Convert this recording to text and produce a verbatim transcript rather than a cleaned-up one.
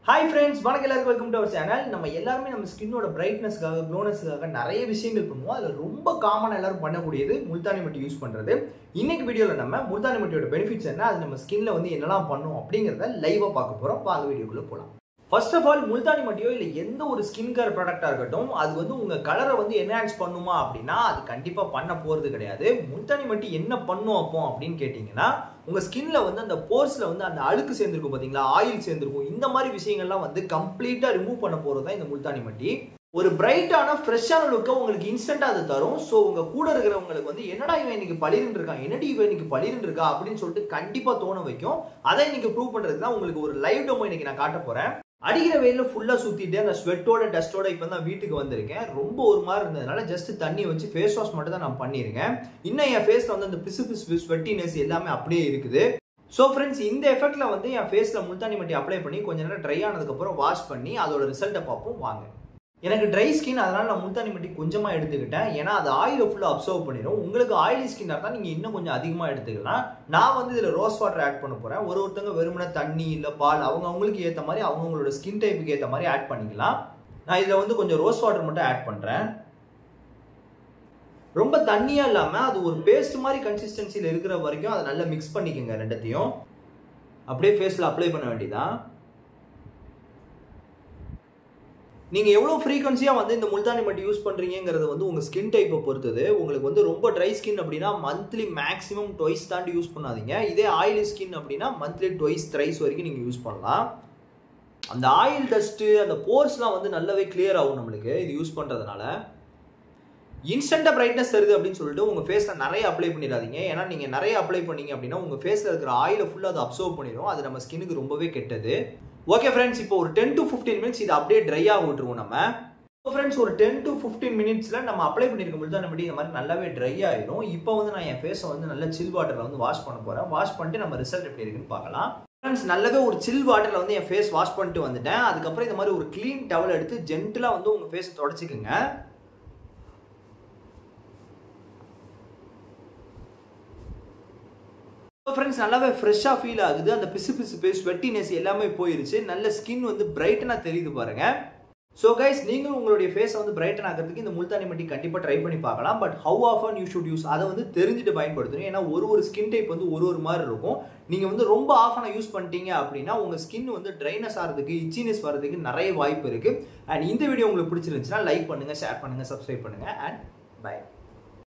Hi friends, welcome to our channel. நம்ம எல்லாரும் நம்ம ஸ்கின்னோட பிரைட்னஸ்க்காக க்ளோனஸ்க்காக நிறைய விஷயங்கள் பண்ணுவோம். அதுல ரொம்ப காமனா எல்லாரும் பண்ணக்கூடியது முல்தானி மட்டி யூஸ் பண்றது. இன்னைக்கு வீடியோல நம்ம முல்தானி மட்டியோட பெனிஃபிட்ஸ் என்ன, அது நம்ம ஸ்கின்ல வந்து என்னெல்லாம் பண்ணும் அப்படிங்கறத லைவா பார்க்க போறோம். வாங்க வீடியோக்குள்ள போலாம். First of all, முல்தானி மட்டியோ இல்ல எந்த ஒரு ஸ்கின் கேர் ப்ராடக்ட்டா இருக்கட்டும், அது வந்து உங்க கலரை வந்து என்ஹான்ஸ் பண்ணுமா அப்படினா அது கண்டிப்பா பண்ண போறது கிடையாது. முல்தானி மட்டி என்ன பண்ணும் அப்போ அப்படினு கேட்டிங்கனா, உங்க ஸ்கின்ல வந்து அந்த போர்ஸ்ல வந்து அந்த அழுக்கு சேர்ந்திருக்கும் பாத்தீங்களா, ஆயில் சேர்ந்திருக்கும். இந்த மாதிரி விஷயங்கள்லாம் வந்து கம்ப்ளீட்டா ரிமூவ் பண்ண போறது தான் இந்த முல்தானி மட்டி. ஒரு பிரைட்டான ஃப்ரெஷ்ஷான லுக்கை உங்களுக்கு இன்ஸ்டன்ட்டா அது தரும். ஸோ உங்க கூட இருக்கிறவங்களுக்கு வந்து என்னடா இவன் இன்னைக்கு பளிர்ன்னு இருக்கான், என்னடி இவன் இன்னைக்கு பளிர்ன்னு இருக்கா அப்படின்னு சொல்லிட்டு கண்டிப்பா தோண வைக்கும். அதை இன்னைக்கு ப்ரூவ் பண்றதுக்கு தான் உங்களுக்கு ஒரு லைவ் டெமோ இன்னைக்கு நான் காட்ட போறேன். அடிக்கிற வெயில ஃபுல்லா சுத்திட்டு அந்த ஸ்வெட்டோட டஸ்டோட இப்போ தான் வீட்டுக்கு வந்திருக்கேன். ரொம்ப ஒரு மாதிரி இருந்ததுனால ஜஸ்ட் தண்ணி வச்சு ஃபேஸ் வாஷ் மட்டும் தான் நான் பண்ணியிருக்கேன். இன்னும் என் ஃபேஸ்ல வந்து அந்த பிசு பிசு ஸ்வெட்டினஸ் எல்லாமே அப்படியே இருக்குது. ஸோ ஃப்ரெண்ட்ஸ், இந்த எஃபெக்ட்ல வந்து என் ஃபேஸ்ல முல்தானி மட்டி அப்ளை பண்ணி கொஞ்ச நேரம் ட்ரை ஆனதுக்கு அப்புறம் வாஷ் பண்ணி அதோட ரிசல்ட்டை பார்ப்போம் வாங்க. எனக்கு ட்ரை ஸ்கின், அதனால நான் முல்தானி மட்டி கொஞ்சமா எடுத்துக்கிட்டேன். ஏன்னா அது ஆயில ஃபுல்லா அப்சர்வ் பண்ணிடும். உங்களுக்கு ஆயிலி ஸ்கின்னா இருந்தா நீங்க இன்னும் கொஞ்சம் அதிகமா எடுத்துக்கலாம். நான் வந்து இதுல ரோஸ் வாட்டர் ஆட் பண்ண போறேன். ஒரு ஒருத்தவங்க வெறுமனே தண்ணி இல்ல பால் அவங்க அவங்களுக்கு ஏத்த மாதிரி அவங்களோட ஸ்கின் டைப்புக்கு ஏத்த மாதிரி ஆட் பண்ணிக்கலாம். நான் இதுல வந்து கொஞ்சம் ரோஸ் வாட்டர் மட்டும் ஆட் பண்றேன். ரொம்ப தண்ணியா இல்லாம அது ஒரு பேஸ்ட் மாதிரி கன்சிஸ்டன்சில இருக்கிற வரைக்கும் அதை நல்லா மிக்ஸ் பண்ணிக்கோங்க. ரெண்டத்தையும் அப்படியே ஃபேஸ்ல அப்ளை பண்ண வேண்டியதான். நீங்க எவ்வளவு ஃப்ரீக்வன்சியா வந்து இந்த முல்தானி மட்டி யூஸ் பண்றீங்கிறது வந்து உங்க ஸ்கின் டைப்பை பொறுத்தது. உங்களுக்கு வந்து ரொம்ப ட்ரை ஸ்கின் அப்படின்னா மந்த்லி மேக்ஸிமம் ட்வைஸ் தாண்டி யூஸ் பண்ணாதீங்க. இதே ஆயிலி ஸ்கின் அப்படின்னா மந்த்லி ட்வைஸ் த்ரைஸ் வரைக்கும் நீங்க யூஸ் பண்ணலாம். அந்த ஆயில் டஸ்ட் அந்த போர்ஸ்லாம் வந்து நல்லாவே கிளியர் ஆகும் நம்மளுக்கு இது யூஸ் பண்றதுனால. இன்ஸ்டன்டா பிரைட்னஸ் தருது அப்படின்னு சொல்லிட்டு உங்க ஃபேஸ்ல நிறைய அப்ளை பண்ணிடாதீங்க. ஏன்னா நீங்க நிறைய அப்ளை பண்ணீங்க அப்படின்னா உங்க ஃபேஸ்ல இருக்கிற ஆயில ஃபுல்லா அதை அப்சர்வ் பண்ணிடும். அது நம்ம ஸ்கின்னுக்கு ரொம்பவே கெட்டது. ஓகே ஃப்ரெண்ட்ஸ், இப்போ ஒரு டென் டு ஃபிஃப்டீன் மினிட்ஸ் இது அப்படியே ட்ரை ஆக விட்டுருவோம் நம்ம. ஃப்ரெண்ட்ஸ், ஒரு டென் டு ஃபிஃப்டீன் மினிட்ஸ்ல நம்ம அப்ளை பண்ணிருக்க முல்தானி மட்டி இந்த மாதிரி நல்லாவே ட்ரை ஆயிடும். இப்போ வந்து நான் என் ஃபேஸை வந்து நல்ல சில் வாட்டர்ல வந்து வாஷ் பண்ண போறேன். வாஷ் பண்ணிட்டு நம்ம ரிசல்ட் எப்படி இருக்குன்னு பார்க்கலாம். ஃப்ரெண்ட்ஸ், நல்லாவே ஒரு சில் வாட்டர்ல வந்து என் ஃபேஸ் வாஷ் பண்ணிட்டு வந்துட்டேன். அதுக்கப்புறம் இந்த மாதிரி ஒரு கிளீன் டவல் எடுத்து ஜென்டலா வந்து உங்க ஃபேஸை தொடச்சிக்கோங்க. ஃப்ரெண்ட்ஸ், நல்லாவே ஃப்ரெஷ்ஷாக ஃபீல் ஆகுது. அந்த பிசு பிசு ஸ்வெட்டினஸ் எல்லாமே போயிருச்சு. நல்ல ஸ்கின் வந்து பிரைட்டனா தெரியுது பாருங்க. ஸோ கைஸ், நீங்களும் உங்களுடைய ஃபேஸை வந்து பிரைட்டன் ஆகிறதுக்கு இந்த முல்தானி மட்டி கண்டிப்பாக ட்ரை பண்ணி பார்க்கலாம். But how often you should use அதை வந்து தெரிஞ்சுட்டு பயன்படுத்தணும். ஏன்னா ஒரு ஒரு ஸ்கின் டைப் வந்து ஒரு ஒரு மாதிரி இருக்கும். நீங்கள் வந்து ரொம்ப ஆஃபனாக யூஸ் பண்ணிட்டீங்க அப்படின்னா உங்கள் ஸ்கின் வந்து ட்ரைனஸ் ஆகிறதுக்கு இச்சினஸ் வரதுக்கு நிறைய வாய்ப்பு இருக்குது. அண்ட் இந்த வீடியோ உங்களுக்கு பிடிச்சிருந்துச்சுன்னா லைக் பண்ணுங்கள், ஷேர் பண்ணுங்கள், சப்ஸ்கிரைப் பண்ணுங்கள். And by.